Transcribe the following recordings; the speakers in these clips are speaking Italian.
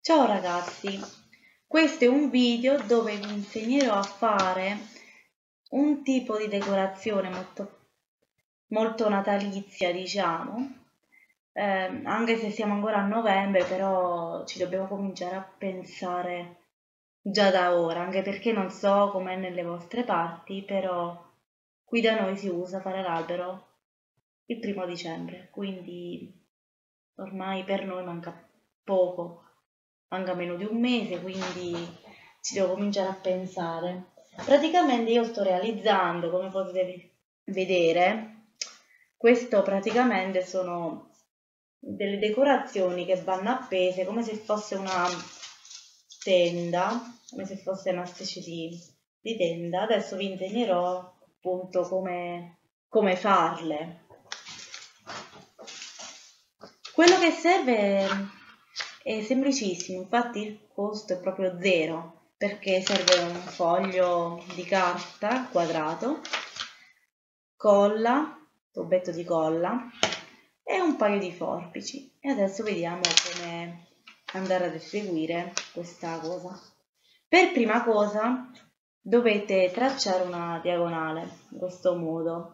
Ciao ragazzi, questo è un video dove vi insegnerò a fare un tipo di decorazione molto natalizia, diciamo, anche se siamo ancora a novembre, però ci dobbiamo cominciare a pensare già da ora, anche perché non so com'è nelle vostre parti, però qui da noi si usa fare l'albero il 1° dicembre, quindi ormai per noi manca poco, manca meno di un mese, quindi ci devo cominciare a pensare. Praticamente io sto realizzando, come potete vedere, questo praticamente sono delle decorazioni che vanno appese come se fosse una tenda, come se fosse una specie di tenda. Adesso vi insegnerò appunto come farle. Quello che serve è semplicissimo, infatti il costo è proprio zero, perché serve un foglio di carta quadrato, colla, tubetto di colla e un paio di forbici. E adesso vediamo come andare ad eseguire questa cosa. Per prima cosa dovete tracciare una diagonale in questo modo.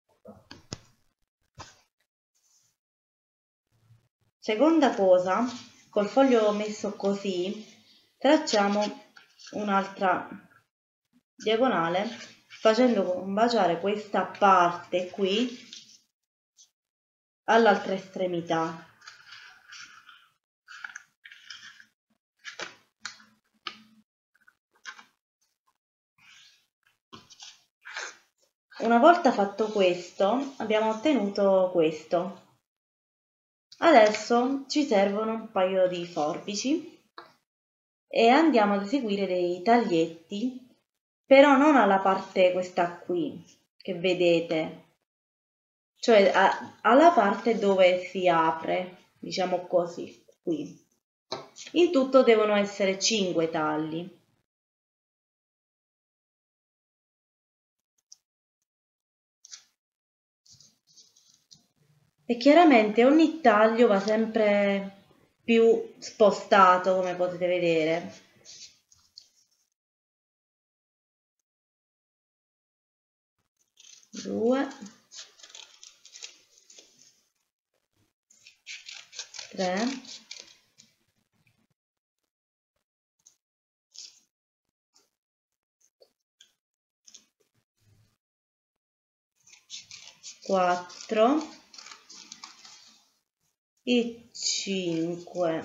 Seconda cosa, col foglio messo così, tracciamo un'altra diagonale facendo combaciare questa parte qui all'altra estremità. Una volta fatto questo, abbiamo ottenuto questo. Adesso ci servono un paio di forbici e andiamo ad eseguire dei taglietti, però non alla parte questa qui che vedete, cioè alla parte dove si apre, diciamo così, qui. In tutto devono essere 5 tagli. E chiaramente ogni taglio va sempre più spostato, come potete vedere. Due, tre, quattro e 5.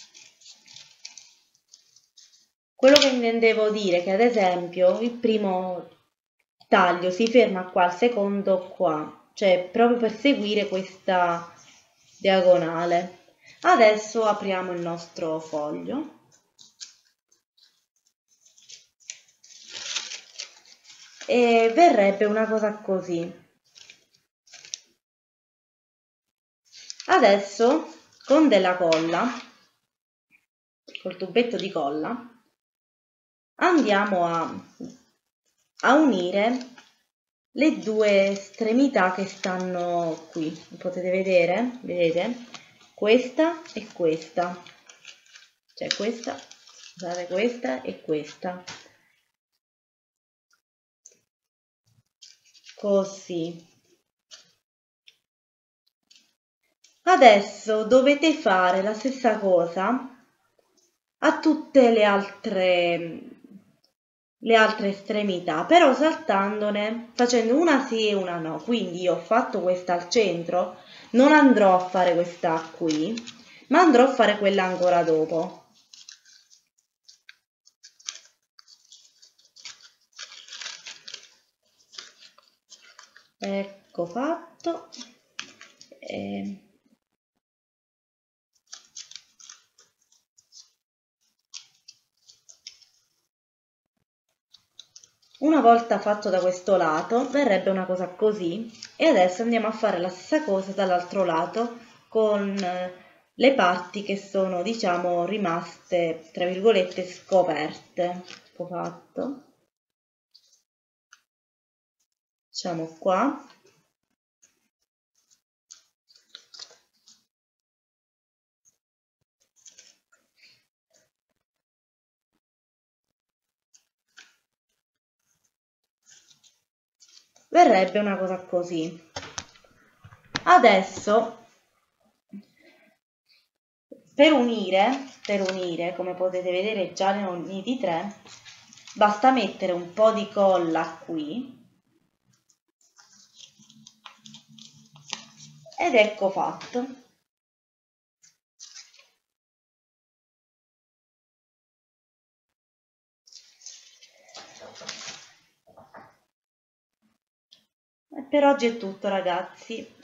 Quello che intendevo dire è che ad esempio il primo taglio si ferma qua, il secondo qua, cioè proprio per seguire questa diagonale. Adesso apriamo il nostro foglio e verrebbe una cosa così. Adesso con della colla, col tubetto di colla, andiamo a unire le due estremità che stanno qui. Potete vedere? Vedete? Questa e questa. Cioè questa, scusate, questa e questa. Così. Adesso dovete fare la stessa cosa a tutte le altre estremità, però saltandone, facendo una sì e una no. Quindi io ho fatto questa al centro, non andrò a fare questa qui, ma andrò a fare quella ancora dopo. Ecco fatto. Una volta fatto da questo lato verrebbe una cosa così e adesso andiamo a fare la stessa cosa dall'altro lato con le parti che sono, diciamo, rimaste tra virgolette scoperte. Ecco fatto. Facciamo qua. verrebbe una cosa così. Adesso per unire, come potete vedere già ne ho uniti 3, basta mettere un po' di colla qui ed ecco fatto. E per oggi è tutto, ragazzi.